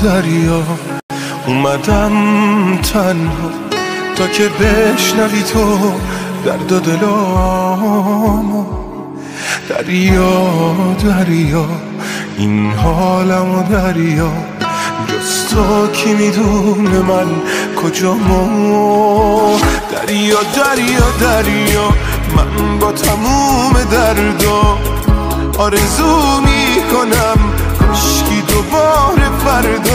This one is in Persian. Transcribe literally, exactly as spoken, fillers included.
دریا اومدم تنها تا که بشنوی تو درد و دلامو. دریا دریا این حالمو دریا، جز تو کی میدونه من کجامو. دریا دریا دریا من با تموم دردا آرزو میکنم کاشکی دوباره فردا